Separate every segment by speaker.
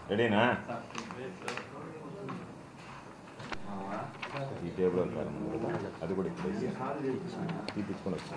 Speaker 1: రెడీనా? ఈ టేబుల్ అది కూడా ఇక్కడ తీపించుకొని వచ్చాను.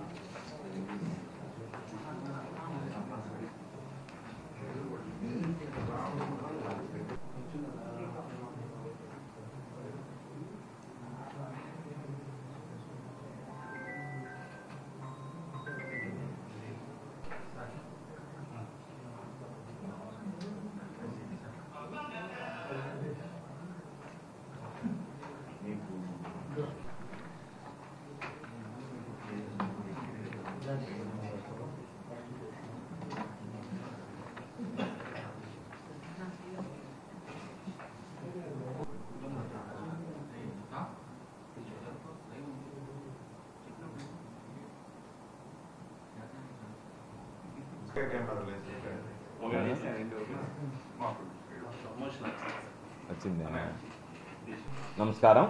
Speaker 1: వచ్చింది. నమస్కారం.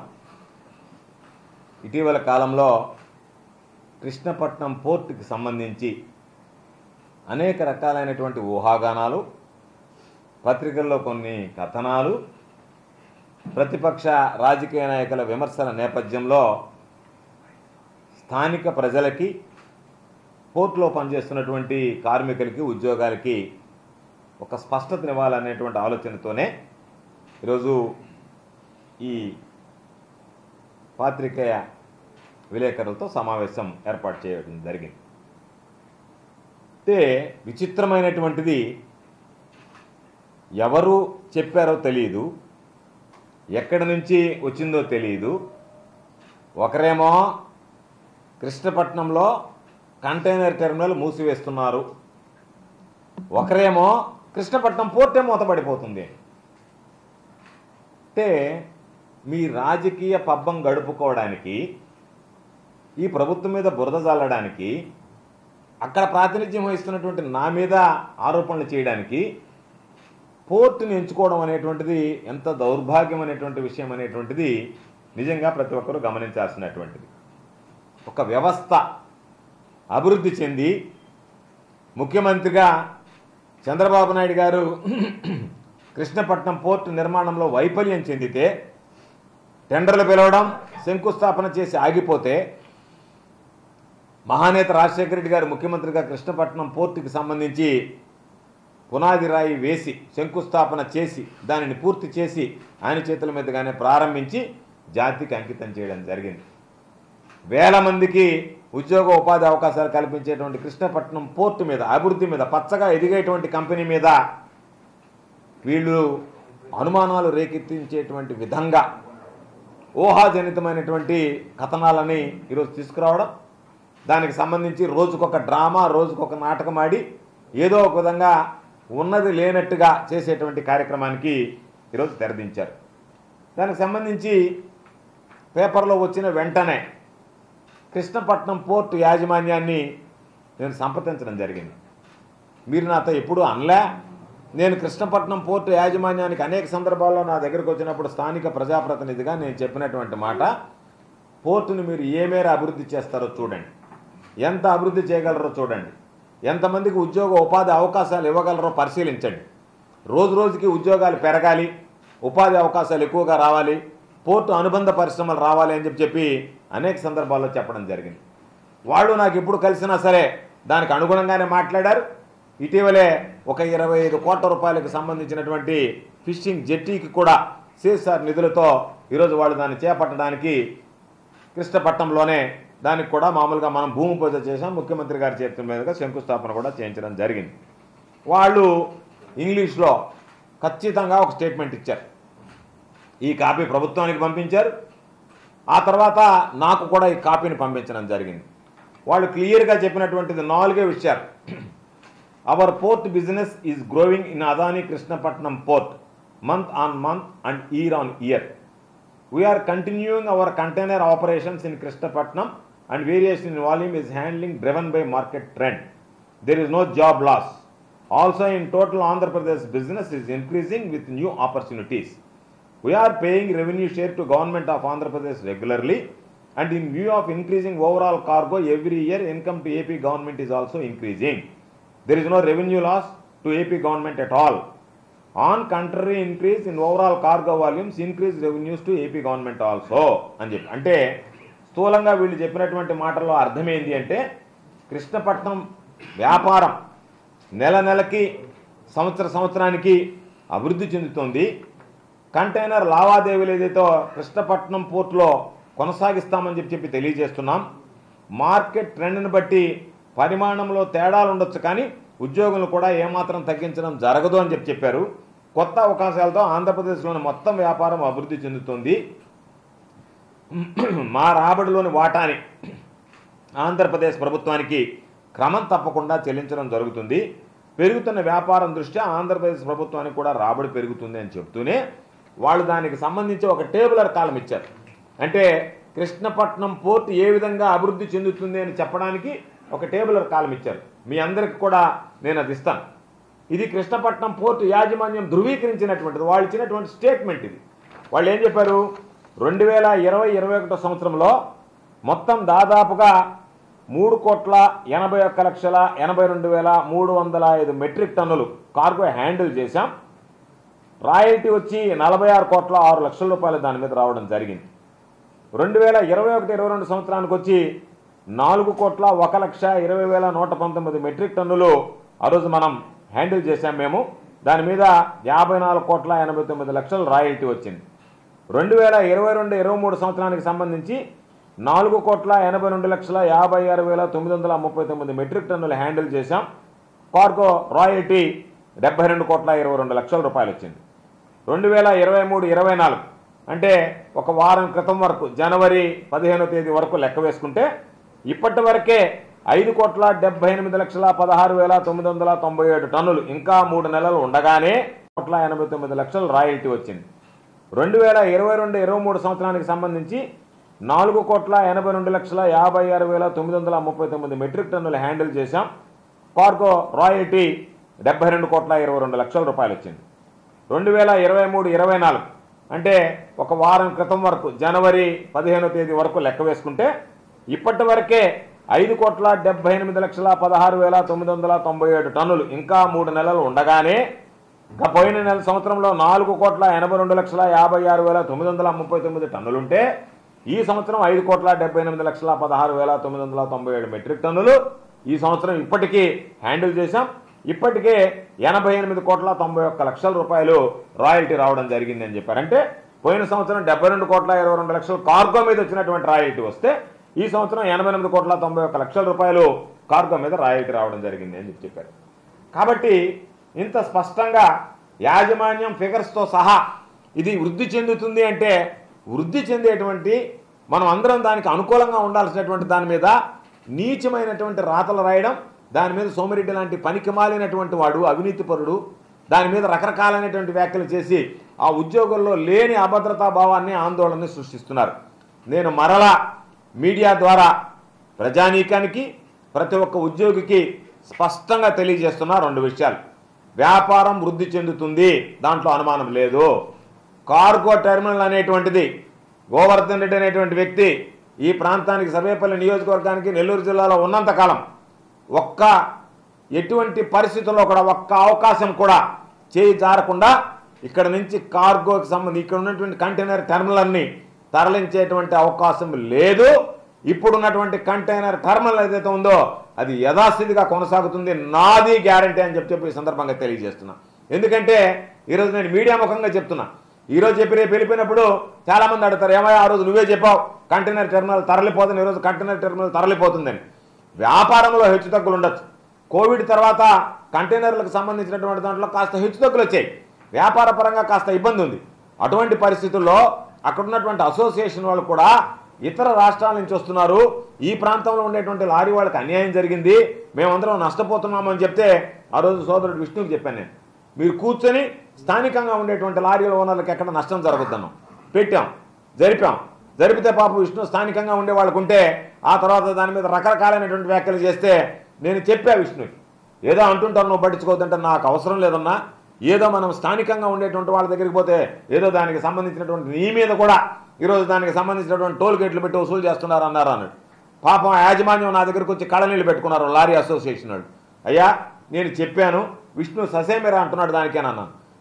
Speaker 1: ఇటీవల కాలంలో కృష్ణపట్నం పోర్టుకి సంబంధించి అనేక రకాలైనటువంటి ఊహాగానాలు, పత్రికల్లో కొన్ని కథనాలు, ప్రతిపక్ష రాజకీయ నాయకుల విమర్శల నేపథ్యంలో స్థానిక ప్రజలకి, పోర్టులో పనిచేస్తున్నటువంటి కార్మికులకి, ఉద్యోగాలకి ఒక స్పష్టతనివ్వాలనేటువంటి ఆలోచనతోనే ఈరోజు ఈ పాత్రికేయ విలేకరులతో సమావేశం ఏర్పాటు చేయడం జరిగింది. అయితే విచిత్రమైనటువంటిది, ఎవరు చెప్పారో తెలియదు, ఎక్కడి నుంచి వచ్చిందో తెలియదు. ఒకరేమో కృష్ణపట్నంలో కంటైనర్ టెర్మినల్ మూసివేస్తున్నారు, ఒకరేమో కృష్ణపట్నం పోర్టే మూతపడిపోతుంది. అంటే మీ రాజకీయ పబ్బం గడుపుకోవడానికి, ఈ ప్రభుత్వం మీద బురద జల్లడానికి, అక్కడ ప్రాతినిధ్యం వహిస్తున్నటువంటి నా మీద ఆరోపణలు చేయడానికి పోర్టుని ఎంచుకోవడం అనేటువంటిది ఎంత దౌర్భాగ్యం అనేటువంటి విషయం అనేటువంటిది నిజంగా ప్రతి ఒక్కరూ గమనించాల్సినటువంటిది. ఒక వ్యవస్థ అభివృద్ధి చెంది ముఖ్యమంత్రిగా చంద్రబాబు నాయుడు గారు కృష్ణపట్నం పోర్టు నిర్మాణంలో వైఫల్యం చెందితే, టెండర్లు పిలవడం, శంకుస్థాపన చేసి ఆగిపోతే, మహానేత రాజశేఖర రెడ్డి గారు ముఖ్యమంత్రిగా కృష్ణపట్నం పోర్టుకి సంబంధించి పునాది రాయి వేసి శంకుస్థాపన చేసి దానిని పూర్తి చేసి ఆయన చేతుల మీదుగానే ప్రారంభించి జాతికి అంకితం చేయడం జరిగింది. వేల మందికి ఉద్యోగ ఉపాధి అవకాశాలు కల్పించేటువంటి కృష్ణపట్నం పోర్టు మీద, అభివృద్ధి మీద, పచ్చగా ఎదిగేటువంటి కంపెనీ మీద వీళ్ళు అనుమానాలు రేకెత్తించేటువంటి విధంగా ఊహాజనితమైనటువంటి కథనాలని ఈరోజు తీసుకురావడం, దానికి సంబంధించి రోజుకొక డ్రామా, రోజుకొక నాటకం ఆడి ఏదో ఒక విధంగా ఉన్నది లేనట్టుగా చేసేటువంటి కార్యక్రమానికి ఈరోజు తెరదించారు. దానికి సంబంధించి పేపర్లో వచ్చిన వెంటనే కృష్ణపట్నం పోర్టు యాజమాన్యాన్ని నేను సంప్రదించడం జరిగింది. మీరు నాతో ఎప్పుడూ అనలే, నేను కృష్ణపట్నం పోర్టు యాజమాన్యానికి అనేక సందర్భాల్లో నా దగ్గరకు వచ్చినప్పుడు స్థానిక ప్రజాప్రతినిధిగా నేను చెప్పినటువంటి మాట, పోర్టును మీరు ఏ మేర అభివృద్ధి చేస్తారో చూడండి, ఎంత అభివృద్ధి చేయగలరో చూడండి, ఎంతమందికి ఉద్యోగ ఉపాధి అవకాశాలు ఇవ్వగలరో పరిశీలించండి. రోజు రోజుకి ఉద్యోగాలు పెరగాలి, ఉపాధి అవకాశాలు ఎక్కువగా రావాలి, పోర్టు అనుబంధ పరిశ్రమలు రావాలి అని చెప్పి అనేక సందర్భాల్లో చెప్పడం జరిగింది. వాళ్ళు నాకు ఎప్పుడు కలిసినా సరే దానికి అనుగుణంగానే మాట్లాడారు. ఇటీవలే ఒక 25 కోట్ల రూపాయలకు సంబంధించినటువంటి ఫిషింగ్ జెట్టీకి కూడా సిఎస్ఆర్ నిధులతో ఈరోజు వాళ్ళు దాన్ని చేపట్టడానికి కృష్ణపట్నంలోనే దానికి కూడా మామూలుగా మనం భూమి పూజ చేసాం, ముఖ్యమంత్రి గారి చేతుల మీదుగా శంకుస్థాపన కూడా చేయించడం జరిగింది. వాళ్ళు ఇంగ్లీష్లో ఖచ్చితంగా ఒక స్టేట్మెంట్ ఇచ్చారు. ఈ కాపీ ప్రభుత్వానికి పంపించారు. ఆ తర్వాత నాకు కూడా ఈ కాపీని పంపించడం జరిగింది. వాళ్ళు క్లియర్గా చెప్పినటువంటిది 4 విషయాలు. Our port business is growing in Adani Krishnapatnam port month on month and year on year. We're continuing our container operations in Krishnapatnam and variation in volume is handling driven by market trend. There is no job loss. Also in total Andhra Pradesh business is increasing with new opportunities. We are paying revenue share to government of Andhra Pradesh regularly, and in view of increasing overall cargo every year, income to AP government is also increasing. There is no revenue loss to AP government at all. On country increase in overall cargo volumes increase revenues to AP government also అని చెప్పి. అంటే స్థూలంగా వీళ్ళు చెప్పినటువంటి మాటల్లో అర్థమైంది అంటే కృష్ణపట్నం వ్యాపారం నెల నెలకి సంవత్సరానికి అభివృద్ధి చెందుతోంది. కంటైనర్ లావాదేవీలు ఏదైతే కృష్ణపట్నం పోర్టులో కొనసాగిస్తామని చెప్పి తెలియజేస్తున్నాం. మార్కెట్ ట్రెండ్ని బట్టి పరిమాణంలో తేడాలు ఉండొచ్చు, కానీ ఉద్యోగులు కూడా ఏమాత్రం తగ్గించడం జరగదు అని చెప్పారు. కొత్త అవకాశాలతో ఆంధ్రప్రదేశ్లోని మొత్తం వ్యాపారం అభివృద్ధి చెందుతుంది. మా రాబడిలోని వాటాని ఆంధ్రప్రదేశ్ ప్రభుత్వానికి క్రమం తప్పకుండా చెల్లించడం జరుగుతుంది. పెరుగుతున్న వ్యాపారం దృష్ట్యా ఆంధ్రప్రదేశ్ ప్రభుత్వానికి కూడా రాబడి పెరుగుతుంది అని చెప్తూనే వాళ్ళు దానికి సంబంధించి ఒక టేబులర్ కాలం ఇచ్చారు. అంటే కృష్ణపట్నం పోర్ట్ ఏ విధంగా అభివృద్ధి చెందుతుంది అని చెప్పడానికి ఒక టేబులర్ కాలం ఇచ్చారు. మీ అందరికి కూడా నేను అది ఇస్తాను. ఇది కృష్ణపట్నం పోర్టు యాజమాన్యం ధృవీకరించినటువంటిది, వాళ్ళు ఇచ్చినటువంటి స్టేట్మెంట్ ఇది. వాళ్ళు ఏం చెప్పారు, 2020-21 సంవత్సరంలో మొత్తం దాదాపుగా 3,81,82,305 మెట్రిక్ టన్నులు కార్గో హ్యాండిల్ చేశాం. రాయల్టీ వచ్చి 46,06,00,000 రూపాయలు దాని మీద రావడం జరిగింది. 2021-22 సంవత్సరానికి వచ్చి 4,01,20,119 మెట్రిక్ టన్నులు ఆ రోజు మనం హ్యాండిల్ చేశాం మేము. దాని మీద 54,89,00,000 రాయల్టీ వచ్చింది. 2022-23 సంవత్సరానికి సంబంధించి 4,82,56,939 మెట్రిక్ టన్నులు హ్యాండిల్ చేశాం. కార్గో రాయల్టీ 72,22,00,000 రూపాయలు వచ్చింది. 2023-24 అంటే ఒక వారం క్రితం వరకు జనవరి 15వ తేదీ వరకు లెక్క వేసుకుంటే ఇప్పటి వరకే 5,78,16,997 టన్నులు, ఇంకా 3 నెలలు ఉండగానే 1,89,00,000 రాయల్టీ వచ్చింది. 2022-23 సంవత్సరానికి సంబంధించి 4,82,56,939 మెట్రిక్ టన్నులు హ్యాండిల్ చేశాం. కార్గో రాయల్టీ 72,22,00,000 రూపాయలు వచ్చింది. 2023-24 అంటే ఒక వారం క్రితం వరకు జనవరి 15వ తేదీ వరకు లెక్క వేసుకుంటే ఇప్పటి వరకే 5,78,16,997 టన్నులు, ఇంకా 3 నెలలు ఉండగానే పోయిన నెల సంవత్సరంలో 4,82,56,939 టన్నులుంటే ఈ సంవత్సరం 5,78,16,997 మెట్రిక్ టన్నులు ఈ సంవత్సరం ఇప్పటికీ హ్యాండిల్ చేశాం. ఇప్పటికే 88,91,00,000 రూపాయలు రాయల్టీ రావడం జరిగింది అని చెప్పారు. అంటే పోయిన సంవత్సరం 72,22,00,000 కార్గో మీద వచ్చినటువంటి రాయల్టీ వస్తే ఈ సంవత్సరం 88,91,00,000 రూపాయలు కార్గో మీద రాయల్టీ రావడం జరిగింది అని చెప్పారు. కాబట్టి ఇంత స్పష్టంగా యాజమాన్యం ఫిగర్స్తో సహా ఇది వృద్ధి చెందుతుంది అంటే వృద్ధి చెందేటువంటి మనం అందరం దానికి అనుకూలంగా ఉండాల్సినటువంటి దాని మీద నీచమైనటువంటి రాతలు రాయడం, దాని మీద సోమిరెడ్డి లాంటి పనికి మాలినటువంటి వాడు అవినీతిపరుడు దాని మీద రకరకాలైనటువంటి వ్యాఖ్యలు చేసి ఆ ఉద్యోగుల్లో లేని అభద్రతా భావాన్ని ఆందోళనని సృష్టిస్తున్నారు. నేను మరలా మీడియా ద్వారా ప్రజానీకానికి ప్రతి ఒక్క ఉద్యోగికి స్పష్టంగా తెలియజేస్తున్నా 2 విషయాలు. వ్యాపారం వృద్ధి చెందుతుంది, దాంట్లో అనుమానం లేదు. కార్గో టెర్మినల్ అనేటువంటిది గోవర్ధన్ రెడ్డి అనేటువంటి వ్యక్తి ఈ ప్రాంతానికి సర్వేపల్లి నియోజకవర్గానికి నెల్లూరు జిల్లాలో ఉన్నంతకాలం ఎటువంటి పరిస్థితుల్లో కూడా ఒక్క అవకాశం కూడా చేయి జారకుండా ఇక్కడ నుంచి కార్గోకి సంబంధించి ఇక్కడ ఉన్నటువంటి కంటైనర్ టెర్మినల్ని తరలించేటువంటి అవకాశం లేదు. ఇప్పుడున్నటువంటి కంటైనర్ టెర్మినల్ ఏదైతే ఉందో అది యథాస్థితిగా కొనసాగుతుంది, నాది గ్యారంటీ అని చెప్పి ఈ సందర్భంగా తెలియజేస్తున్నా. ఎందుకంటే ఈరోజు నేను మీడియా ముఖంగా చెప్తున్నా. ఈరోజు చెప్పి రేపు వెళ్ళిపోయినప్పుడు చాలామంది అడుగుతారు, ఏమయ్యా ఆ రోజు నువ్వే చెప్పావు కంటైనర్ టెర్మినల్ తరలిపోతుంది, ఈరోజు కంటైనర్ టెర్మినల్ తరలిపోతుందని. వ్యాపారంలో హెచ్చుతగ్గులు ఉండొచ్చు. కోవిడ్ తర్వాత కంటైనర్లకు సంబంధించినటువంటి దాంట్లో కాస్త హెచ్చుతగ్గులు వచ్చాయి, వ్యాపార పరంగా కాస్త ఇబ్బంది ఉంది. అటువంటి పరిస్థితుల్లో అక్కడ ఉన్నటువంటి అసోసియేషన్ వాళ్ళు కూడా ఇతర రాష్ట్రాల నుంచి వస్తున్నారు, ఈ ప్రాంతంలో ఉండేటువంటి లారీ వాళ్ళకి అన్యాయం జరిగింది, మేమందరం నష్టపోతున్నామని చెప్తే ఆ రోజు సోదరుడు విష్ణుకి చెప్పాను నేను, మీరు కూర్చొని స్థానికంగా ఉండేటువంటి లారీల ఓనర్లకు ఎక్కడ నష్టం జరగొద్దన్నాం, పెట్టాం, జరిపితే పాపం విష్ణు స్థానికంగా ఉండే వాళ్ళకు ఉంటే ఆ తర్వాత దాని మీద రకరకాలైనటువంటి వ్యాఖ్యలు చేస్తే నేను చెప్పా విష్ణుకి, ఏదో అంటుంటాను నువ్వు పట్టించుకోవద్దంటే నాకు అవసరం లేదన్నా, ఏదో మనం స్థానికంగా ఉండేటువంటి వాళ్ళ దగ్గరికి పోతే ఏదో దానికి సంబంధించినటువంటి నీ మీద కూడా ఈరోజు దానికి సంబంధించినటువంటి టోల్ గేట్లు పెట్టి వసూలు చేస్తున్నారు అన్నారు అన్నాడు. పాపం యాజమాన్యం నా దగ్గరికి వచ్చి కళనీళ్ళు పెట్టుకున్నారు లారీ అసోసియేషన్ వాళ్ళు. అయ్యా నేను చెప్పాను, విష్ణు ససేమిరా అంటున్నాడు దానికేనన్నాను.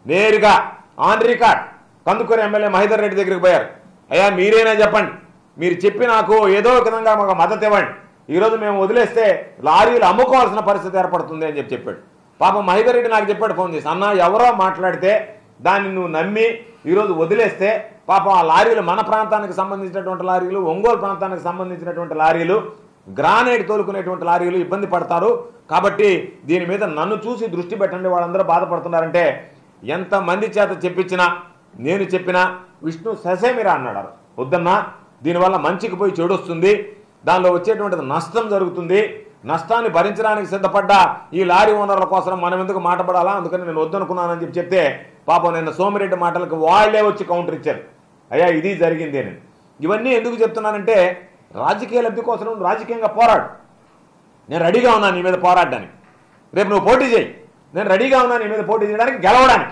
Speaker 1: నేరుగా on record Kandukur MLA Mahender Reddy దగ్గరికి పోయారు. అయ్యా మీరైనా చెప్పండి, మీరు చెప్పి నాకు ఏదో ఒక విధంగా మాకు మద్దతు ఇవ్వండి, ఈరోజు మేము వదిలేస్తే లారీలు అమ్ముకోవాల్సిన పరిస్థితి ఏర్పడుతుంది అని చెప్పాడు. పాపం మహేందర్ రెడ్డి నాకు చెప్పాడు ఫోన్ చేసి, అన్న ఎవరో మాట్లాడితే దాన్ని నువ్వు నమ్మి ఈరోజు వదిలేస్తే పాపం ఆ లారీలు మన ప్రాంతానికి సంబంధించినటువంటి లారీలు, ఒంగోలు ప్రాంతానికి సంబంధించినటువంటి లారీలు, గ్రానైట్ తోలుకునేటువంటి లారీలు ఇబ్బంది పడతారు, కాబట్టి దీని మీద నన్ను చూసి దృష్టి పెట్టండి, వాళ్ళందరూ బాధపడుతున్నారంటే ఎంతమంది చేత చెప్పించినా నేను చెప్పినా విష్ణు ససేమిరా అన్నాడు. వద్దన్నా, దీనివల్ల మంచికి పోయి చెడు వస్తుంది, దానిలో వచ్చేటువంటిది నష్టం జరుగుతుంది, నష్టాన్ని భరించడానికి సిద్ధపడ్డ ఈ లారీ ఓనర్ల కోసం మనం ఎందుకు మాటపడాలా, అందుకని నేను వద్దనుకున్నానని చెప్తే పాపం నిన్న సోమిరెడ్డి మాటలకు వాళ్లే వచ్చి కౌంటర్ ఇచ్చారు. అయ్యా ఇది జరిగింది అని. ఇవన్నీ ఎందుకు చెప్తున్నానంటే రాజకీయ లబ్ధి కోసం రాజకీయంగా పోరాడు, నేను రెడీగా ఉన్నాను నీ మీద పోరాడడానికి, రేపు నువ్వు పోటీ చేయి, నేను రెడీగా ఉన్నాను నీ మీద పోటీ చేయడానికి, గెలవడానికి,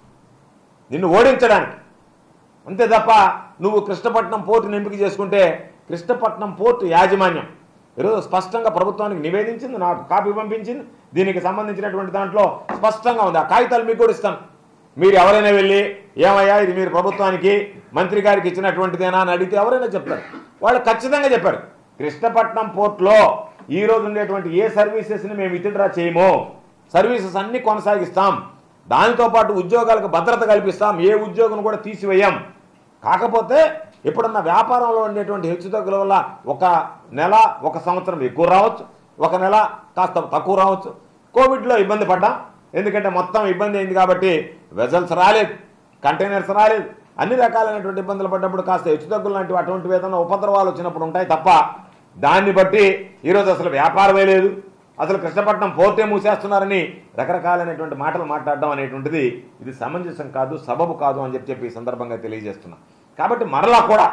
Speaker 1: నిన్ను ఓడించడానికి, అంతే తప్ప నువ్వు కృష్ణపట్నం పోర్టును ఎంపిక చేసుకుంటే కృష్ణపట్నం పోర్టు యాజమాన్యం ఈరోజు స్పష్టంగా ప్రభుత్వానికి నివేదించింది, నాకు కాపీ పంపించింది, దీనికి సంబంధించినటువంటి దాంట్లో స్పష్టంగా ఉంది. ఆ కాగితాలు మీకు కూడా ఇస్తాను, మీరు ఎవరైనా వెళ్ళి ఏమయ్యా ఇది మీరు ప్రభుత్వానికి మంత్రి గారికి ఇచ్చినటువంటిదేనా అని అడిగితే ఎవరైనా చెప్తారు. వాళ్ళు ఖచ్చితంగా చెప్పారు, కృష్ణపట్నం పోర్టులో ఈరోజు ఉండేటువంటి ఏ సర్వీసెస్ని మేము విత్డ్రా చేయము, సర్వీసెస్ అన్నీ కొనసాగిస్తాం, దానితో పాటు ఉద్యోగాలకు భద్రత కల్పిస్తాం, ఏ ఉద్యోగం కూడా తీసివేయం. కాకపోతే ఎప్పుడన్నా వ్యాపారంలో ఉండేటువంటి హెచ్చుతగ్గుల వల్ల ఒక నెల ఒక సంవత్సరం ఎక్కువ రావచ్చు, ఒక నెల కాస్త తక్కువ రావచ్చు. కోవిడ్లో ఇబ్బంది పడ్డాం, ఎందుకంటే మొత్తం ఇబ్బంది అయింది కాబట్టి వెజల్స్ రాలేదు, కంటైనర్స్ రాలేదు, అన్ని రకాలైనటువంటి ఇబ్బందులు పడ్డప్పుడు కాస్త హెచ్చుతగ్గులు లాంటివి అటువంటి ఏదైనా ఉపద్రవాలు వచ్చినప్పుడు ఉంటాయి తప్ప దాన్ని బట్టి ఈరోజు అసలు వ్యాపారమే లేదు, అసలు కృష్ణపట్నం పోర్టే మూసేస్తున్నారని రకరకాలైనటువంటి మాటలు మాట్లాడడం అనేటువంటిది ఇది సమంజసం కాదు, సబబు కాదు అని చెప్పి ఈ సందర్భంగా తెలియజేస్తున్నాం. కాబట్టి మరలా కూడా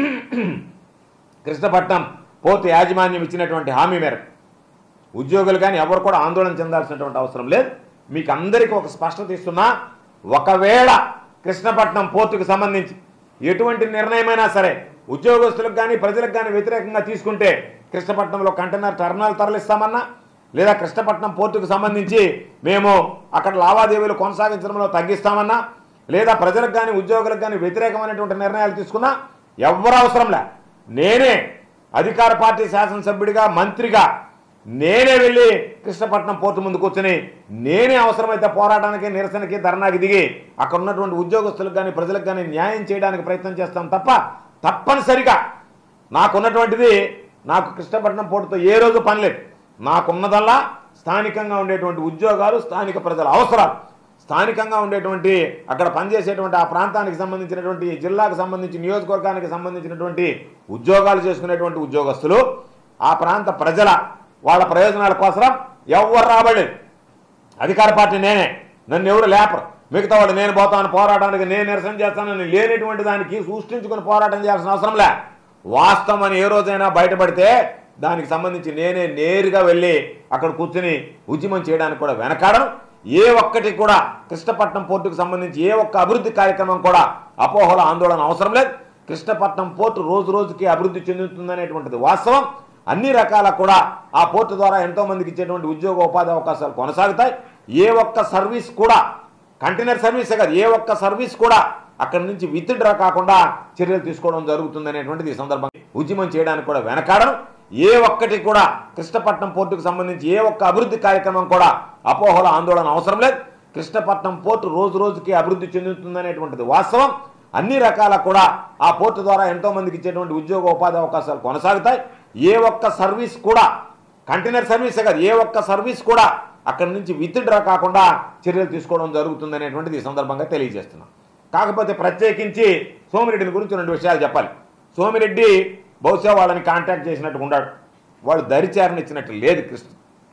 Speaker 1: కృష్ణపట్నం పోర్టు యాజమాన్యం ఇచ్చినటువంటి హామీ మేరకు ఉద్యోగులు కానీ ఎవరు కూడా ఆందోళన చెందాల్సినటువంటి అవసరం లేదు. మీకు అందరికీ ఒక స్పష్టత ఇస్తున్నా, ఒకవేళ కృష్ణపట్నం పోర్టుకు సంబంధించి ఎటువంటి నిర్ణయమైనా సరే ఉద్యోగస్తులకు కానీ ప్రజలకు కానీ వ్యతిరేకంగా తీసుకుంటే కృష్ణపట్నంలో కంటైనర్ టర్మినల్ తరలిస్తామన్నా, లేదా కృష్ణపట్నం పోర్టుకు సంబంధించి మేము అక్కడ లావాదేవీలు కొనసాగించడంలో తగ్గిస్తామన్నా, లేదా ప్రజలకు కానీ ఉద్యోగులకు కానీ వ్యతిరేకమైనటువంటి నిర్ణయాలు తీసుకున్నా ఎవరు అవసరంలే, నేనే అధికార పార్టీ శాసనసభ్యుడిగా మంత్రిగా నేనే వెళ్ళి కృష్ణపట్నం పోర్టు ముందు కూర్చొని నేనే అవసరమైతే పోరాటానికి నిరసనకి ధర్నాకి దిగి అక్కడ ఉన్నటువంటి ఉద్యోగస్తులకు కానీ ప్రజలకు కానీ న్యాయం చేయడానికి ప్రయత్నం చేస్తాం తప్ప తప్పనిసరిగా నాకున్నటువంటిది నాకు కృష్ణపట్నం పోర్టుతో ఏ రోజు పని లేదు. నాకున్నదల్లా స్థానికంగా ఉండేటువంటి ఉద్యోగాలు, స్థానిక ప్రజల అవసరాలు, స్థానికంగా ఉండేటువంటి అక్కడ పనిచేసేటువంటి ఆ ప్రాంతానికి సంబంధించినటువంటి జిల్లాకు సంబంధించి నియోజకవర్గానికి సంబంధించినటువంటి ఉద్యోగాలు చేసుకునేటువంటి ఉద్యోగస్తులు, ఆ ప్రాంత ప్రజల వాళ్ళ ప్రయోజనాల కోసం ఎవరు రాబడలేదు. అధికార పార్టీ నేనే, నన్ను ఎవరు లేపరు, మిగతా వాళ్ళు నేను పోతాను పోరాటానికి, నేను నిరసన చేస్తానని లేనటువంటి దానికి సృష్టించుకుని పోరాటం చేయాల్సిన అవసరం లే. వాస్తవం అని ఏ రోజైనా బయటపడితే దానికి సంబంధించి నేనే నేరుగా వెళ్ళి అక్కడ కూర్చుని ఉద్యమం చేయడానికి కూడా వెనకాడను. ఏ ఒక్కటి కూడా కృష్ణపట్నం పోర్టుకు సంబంధించి ఏ ఒక్క అభివృద్ధి కార్యక్రమం కూడా అపోహల ఆందోళన అవసరం లేదు. కృష్ణపట్నం పోర్టు రోజు రోజుకి అభివృద్ధి చెందుతుందనేటువంటిది వాస్తవం. అన్ని రకాల కూడా ఆ పోర్టు ద్వారా ఎంతో మందికి ఇచ్చేటువంటి ఉద్యోగ ఉపాధి అవకాశాలు కొనసాగుతాయి. ఏ ఒక్క సర్వీస్ కూడా, కంటైనర్ సర్వీసే కాదు, ఏ ఒక్క సర్వీస్ కూడా అక్కడి నుంచి విత్డ్రా కాకుండా చర్యలు తీసుకోవడం జరుగుతుంది అనేటువంటిది ఈ సందర్భంగా ఉద్యమం చేయడానికి కూడా వెనకాడను. ఏ ఒక్కటి కూడా కృష్ణపట్నం పోర్టుకు సంబంధించి ఏ ఒక్క అభివృద్ధి కార్యక్రమం కూడా అపోహల ఆందోళన అవసరం లేదు. కృష్ణపట్నం పోర్టు రోజు రోజుకి అభివృద్ధి చెందుతుందనేటువంటిది వాస్తవం. అన్ని రకాల కూడా ఆ పోర్టు ద్వారా ఎంతో మందికి ఇచ్చేటువంటి ఉద్యోగ ఉపాధి అవకాశాలు కొనసాగుతాయి. ఏ ఒక్క సర్వీస్ కూడా, కంటైనర్ సర్వీసే కాదు, ఏ ఒక్క సర్వీస్ కూడా అక్కడి నుంచి విత్డ్రా కాకుండా చర్యలు తీసుకోవడం జరుగుతుంది అనేటువంటిది ఈ సందర్భంగా తెలియజేస్తున్నాం. కాకపోతే ప్రత్యేకించి సోమిరెడ్డిని గురించి 2 విషయాలు చెప్పాలి. సోమిరెడ్డి బహుశా వాళ్ళని కాంటాక్ట్ చేసినట్టు ఉన్నాడు, వాళ్ళు దరిచారణ ఇచ్చినట్టు లేదు కృష్ణ.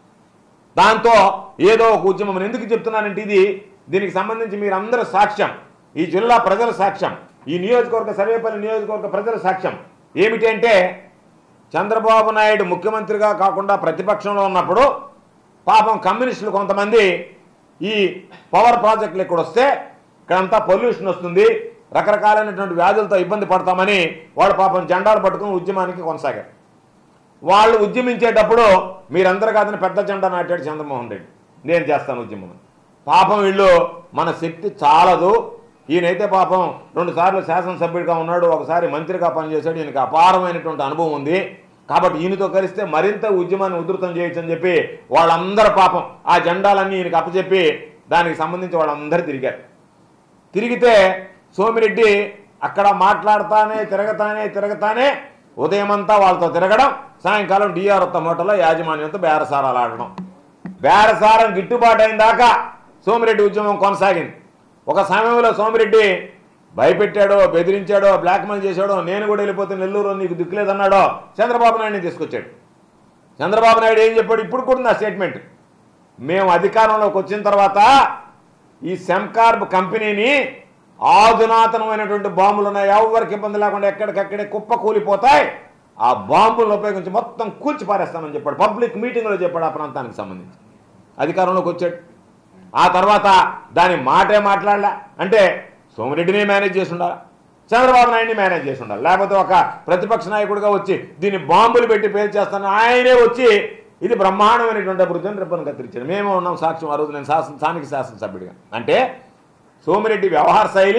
Speaker 1: దాంతో ఏదో ఒక ఉద్యమం. ఎందుకు చెప్తున్నానంటే దీనికి సంబంధించి మీరందరూ సాక్ష్యం, ఈ జిల్లా ప్రజల సాక్ష్యం, ఈ నియోజకవర్గ సర్వేపల్లి నియోజకవర్గ ప్రజల సాక్ష్యం ఏమిటి అంటే, చంద్రబాబు నాయుడు ముఖ్యమంత్రిగా కాకుండా ప్రతిపక్షంలో ఉన్నప్పుడు పాపం కమ్యూనిస్టులు కొంతమంది ఈ పవర్ ప్రాజెక్టులు ఇక్కడ వస్తే ఇక్కడంతా పొల్యూషన్ వస్తుంది, రకరకాలైనటువంటి వ్యాధులతో ఇబ్బంది పడతామని వాళ్ళు పాపం జెండాలు పట్టుకుని ఉద్యమానికి కొనసాగారు. వాళ్ళు ఉద్యమించేటప్పుడు మీరందరూ కాదని పెద్ద జెండా నాటాడు చంద్రమోహన్ రెడ్డి, నేను చేస్తాను ఉద్యమం. పాపం వీళ్ళు మన శక్తి చాలదు, ఈయనైతే పాపం 2 సార్లు శాసనసభ్యుడిగా ఉన్నాడు, ఒకసారి మంత్రిగా పనిచేశాడు, ఈయనకి అపారమైనటువంటి అనుభవం ఉంది, కాబట్టి ఈయనతో కలిస్తే మరింత ఉద్యమాన్ని ఉధృతం చేయొచ్చని చెప్పి వాళ్ళందరూ పాపం ఆ జెండాలన్నీ ఈయనకి అప్పచెప్పి దానికి సంబంధించి వాళ్ళందరూ తిరిగితే సోమిరెడ్డి అక్కడ మాట్లాడుతానే తిరగతానే ఉదయమంతా వాళ్ళతో తిరగడం, సాయంకాలం డిఆర్ హోటల్లో యాజమాన్యంతో బేరసారాలు ఆడడం. బేరసారం గిట్టుబాటు అయిన దాకా సోమిరెడ్డి ఉద్యమం కొనసాగింది. ఒక సమయంలో సోమిరెడ్డి భయపెట్టాడో, బెదిరించాడో, బ్లాక్మెయిల్ చేశాడో, నేను కూడా వెళ్ళిపోతే నెల్లూరు నీకు దిక్కులేదన్నాడో చంద్రబాబు నాయుడిని తీసుకొచ్చాడు. చంద్రబాబు నాయుడు ఏం చెప్పాడు? ఇప్పుడు కూడా నా స్టేట్మెంట్, మేము అధికారంలోకి వచ్చిన తర్వాత ఈ సెమ్కార్బ్ కంపెనీని ఆధునాతనమైనటువంటి బాంబులు ఉన్నాయి, ఎవరికి ఇబ్బంది లేకుండా ఎక్కడికక్కడే కుప్ప కూలిపోతాయి, ఆ బాంబులను ఉపయోగించి మొత్తం కూల్చి పారేస్తామని చెప్పాడు. పబ్లిక్ మీటింగ్లో చెప్పాడు. ఆ ప్రాంతానికి సంబంధించి అధికారంలోకి వచ్చాడు. ఆ తర్వాత దాని మాటే మాట్లాడలే. అంటే సోమిరెడ్డిని మేనేజ్ చేసి ఉండాలి, చంద్రబాబు నాయుడిని మేనేజ్ చేసి ఉండాలి, లేకపోతే ఒక ప్రతిపక్ష నాయకుడిగా వచ్చి దీన్ని బాంబులు పెట్టి పేల్చేస్తాను ఆయనే వచ్చి ఇది బ్రహ్మాండమైనటువంటి అభివృద్ధిని రిబ్బన్ కత్తిరించాడు. మేము ఉన్నాం సాక్ష్యం. ఆ రోజు నేను స్థానిక శాసనసభ్యుడిగా. అంటే సోమిరెడ్డి వ్యవహార శైలి,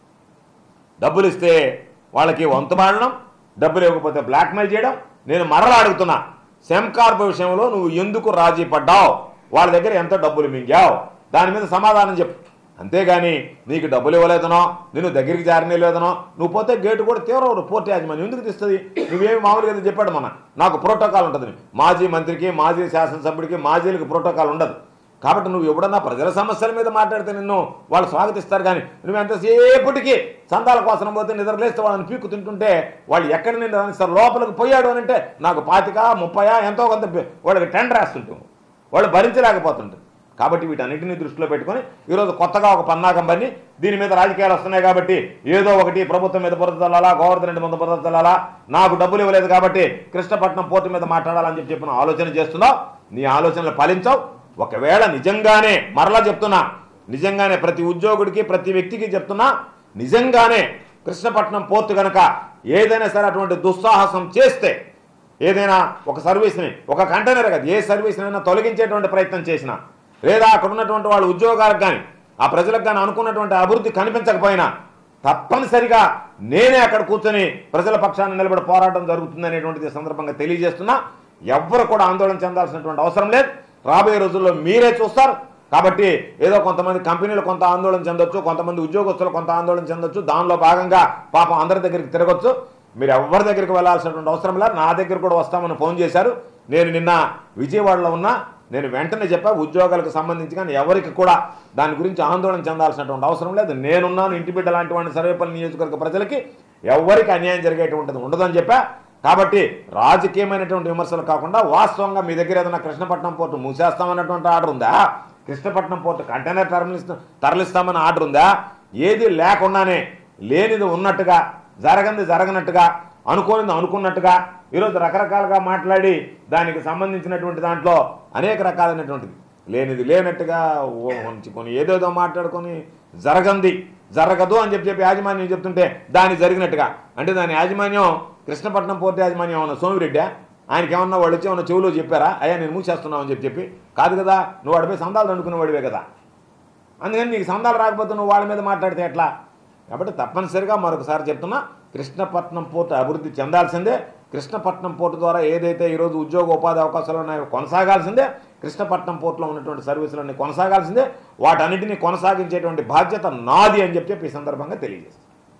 Speaker 1: డబ్బులు ఇస్తే వాళ్ళకి వంతుమాడడం, డబ్బులు ఇవ్వకపోతే బ్లాక్మెయిల్ చేయడం. నేను మరలా అడుగుతున్నా, సెమ్కార్బ్ విషయంలో నువ్వు ఎందుకు రాజీ పడ్డావు? వాళ్ళ దగ్గర ఎంత డబ్బులు మింగావు? దాని మీద సమాధానం చెప్పు. అంతేగాని నీకు డబ్బులు ఇవ్వలేదనో, నేను దగ్గరికి జారనేలేదనో, నువ్వు పోతే గేటు కూడా తీవ్ర పోర్టు యాజమాన్యం ఎందుకు తీస్తుంది? నువ్వేమి మామూలుగా చెప్పాడు మన నాకు ప్రోటోకాల్ ఉంటుంది. మాజీ మంత్రికి, మాజీ శాసనసభ్యుడికి, మాజీలకు ప్రోటోకాల్ ఉండదు. కాబట్టి నువ్వు ఎప్పుడన్నా ప్రజల సమస్యల మీద మాట్లాడితే నిన్ను వాళ్ళు స్వాగతిస్తారు. కానీ నువ్వు ఎంతసేపటికి చందాల కోసం పోతే నిద్రలేస్తే వాళ్ళని పీక్కు తింటుంటే వాళ్ళు ఎక్కడి నుండి రానిస్తారు? లోపలికి పోయాడు అని అంటే నాకు 25, 30 ఎంతో కొంత వాళ్ళకి టెండర్ వేస్తుంటాం, వాళ్ళు భరించలేకపోతుంటారు. కాబట్టి వీటన్నిటిని దృష్టిలో పెట్టుకొని ఈరోజు కొత్తగా ఒక పన్నాగం బన్ని దీని మీద రాజకీయాలు వస్తున్నాయి కాబట్టి ఏదో ఒకటి ప్రభుత్వం మీద బురద చల్లాలా, గోవర్ధన్ రెడ్డి మీద బురద చల్లాలా, నాకు డబ్బులు ఇవ్వలేదు కాబట్టి కృష్ణపట్నం పోర్టు మీద మాట్లాడాలని చెప్పిన ఆలోచన చేస్తున్నావు. నీ ఆలోచనలు ఫలించవు. ఒకవేళ నిజంగానే, మరలా చెప్తున్నా, నిజంగానే ప్రతి ఉద్యోగుడికి, ప్రతి వ్యక్తికి చెప్తున్నా, నిజంగానే కృష్ణపట్నం పోర్టు కనుక ఏదైనా సరే అటువంటి దుస్సాహసం చేస్తే, ఏదైనా ఒక సర్వీస్ని, ఒక కంటైనర్ కాదు, ఏ సర్వీస్నైనా తొలగించేటువంటి ప్రయత్నం చేసినా, లేదా అక్కడ ఉన్నటువంటి వాళ్ళ ఉద్యోగాలకు కానీ ఆ ప్రజలకు కానీ అనుకున్నటువంటి అభివృద్ధి కనిపించకపోయినా తప్పనిసరిగా నేనే అక్కడ కూర్చొని ప్రజల పక్షాన్ని నిలబడి పోరాటం జరుగుతుంది అనేటువంటిది సందర్భంగా తెలియజేస్తున్నా. ఎవ్వరు కూడా ఆందోళన చెందాల్సినటువంటి అవసరం లేదు. రాబోయే రోజుల్లో మీరే చూస్తారు. కాబట్టి ఏదో కొంతమంది కంపెనీలు కొంత ఆందోళన చెందొచ్చు, కొంతమంది ఉద్యోగస్తులు కొంత ఆందోళన చెందొచ్చు, దానిలో భాగంగా పాపం అందరి దగ్గరికి తిరగొచ్చు. మీరు ఎవరి దగ్గరికి వెళ్ళాల్సినటువంటి అవసరం లేదు. నా దగ్గర కూడా వస్తామని ఫోన్ చేశారు. నేను నిన్న విజయవాడలో ఉన్నా, నేను వెంటనే చెప్పా, ఉద్యోగాలకు సంబంధించి కానీ ఎవరికి కూడా దాని గురించి ఆందోళన చెందాల్సినటువంటి అవసరం లేదు. నేనున్నాను, ఇంటి బిడ్డ లాంటి వాడిని, సర్వేపల్లి నియోజకవర్గ ప్రజలకి ఎవరికి అన్యాయం జరిగేటువంటిది ఉండదని చెప్పా. కాబట్టి రాజకీయమైనటువంటి విమర్శలు కాకుండా వాస్తవంగా మీ దగ్గర ఏదైనా కృష్ణపట్నం పోర్టు మూసేస్తామన్నటువంటి ఆర్డర్ ఉందా? కృష్ణపట్నం పోర్టు కంటైనర్ తరలిస్తామని ఆర్డర్ ఉందా? ఏది లేకుండానే లేనిది ఉన్నట్టుగా, జరగంది జరగనట్టుగా, అనుకోనిది అనుకున్నట్టుగా ఈరోజు రకరకాలుగా మాట్లాడి దానికి సంబంధించినటువంటి దాంట్లో అనేక రకాలైనటువంటిది లేనిది లేనట్టుగా కొని ఏదేదో మాట్లాడుకొని జరగంది జరగదు అని చెప్పి యాజమాన్యం చెప్తుంటే దాన్ని జరిగినట్టుగా, అంటే దాని యాజమాన్యం కృష్ణపట్నం పోర్టు యాజమాన్యం ఏమన్నా సోమిరెడ్డి? ఆయనకి ఏమన్నా వాళ్ళు వచ్చి ఏమన్నా చెవులో చెప్పారా అయ్యా నేను మూసేస్తున్నావు అని చెప్పి? కాదు కదా, నువ్వు వాడిపై సందాలు అనుకునేవాడివే కదా. అందుకని నీకు సందాలు రాకపోతే నువ్వు వాళ్ళ మీద మాట్లాడితే ఎట్లా? కాబట్టి తప్పనిసరిగా మరొకసారి చెప్తున్నా, కృష్ణపట్నం పోర్టు అభివృద్ధి చెందాల్సిందే. కృష్ణపట్నం పోర్టు ద్వారా ఏదైతే ఈరోజు ఉద్యోగ ఉపాధి అవకాశాలు ఉన్నాయో కొనసాగాల్సిందే. కృష్ణపట్నం పోర్టులో ఉన్నటువంటి సర్వీసులన్నీ కొనసాగాల్సిందే. వాటన్నిటినీ కొనసాగించేటువంటి బాధ్యత నాది అని చెప్పి ఈ సందర్భంగా తెలియజేస్తాను.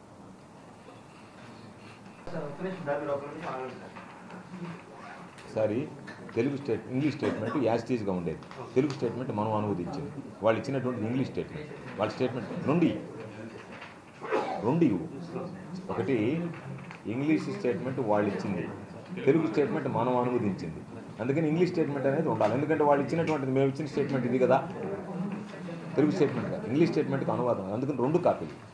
Speaker 1: సారీ, ఇంగ్లీష్ స్టేట్మెంట్ యాజిటీజ్గా ఉండేది, తెలుగు స్టేట్మెంట్ మనం అనువదించింది. వాళ్ళు ఇచ్చినటువంటి ఇంగ్లీష్ స్టేట్మెంట్, వాళ్ళ స్టేట్మెంట్ రెండు ఒకటి ఇంగ్లీష్ స్టేట్మెంట్ వాళ్ళు ఇచ్చింది, తెలుగు స్టేట్మెంట్ మనం అనువదించింది. అందుకని ఇంగ్లీష్ స్టేట్మెంట్ అనేది ఉండాలి. ఎందుకంటే వాళ్ళు ఇచ్చినటువంటిది మేము ఇచ్చిన స్టేట్మెంట్ ఇది కదా, తెలుగు స్టేట్మెంట్ కాదు, ఇంగ్లీష్ స్టేట్మెంట్కి అనువాదం. అందుకని 2 కాపీలు.